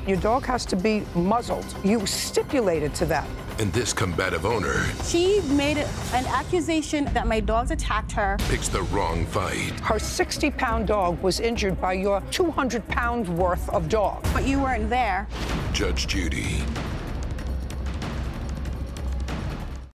Your dog has to be muzzled. You stipulated to that. And this combative owner She made an accusation that my dogs attacked her. picks the wrong fight. Her 60-pound dog was injured by your 200-pound worth of dog. But you weren't there. Judge Judy.